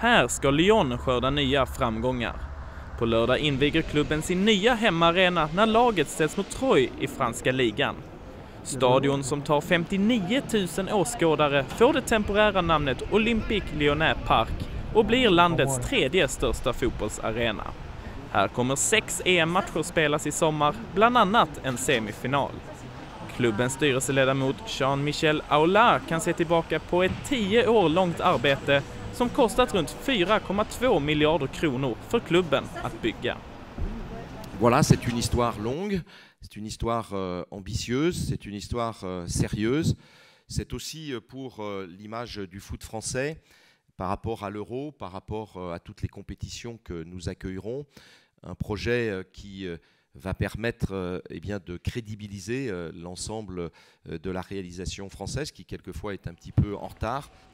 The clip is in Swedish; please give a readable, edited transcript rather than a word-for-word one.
Här ska Lyon skörda nya framgångar. På lördag inviger klubben sin nya hemmaarena när laget ställs mot Troyes i franska ligan. Stadion som tar 59 000 åskådare får det temporära namnet Olympique Lyonnais Park och blir landets tredje största fotbollsarena. Här kommer 6 EM-matcher spelas i sommar, bland annat en semifinal. Klubbens styrelseledamot Jean-Michel Aulas kan se tillbaka på ett 10 år långt arbete som kostat runt 4,2 miljarder kronor för klubben att bygga. Voilà, c'est une histoire longue, c'est une histoire ambitieuse, c'est une histoire sérieuse. C'est aussi pour l'image du foot français par rapport à l'Euro, par rapport à toutes les compétitions que nous accueillerons. Un projet qui va permettre de crédibiliser l'ensemble de la réalisation française qui quelquefois est un petit peu en retard.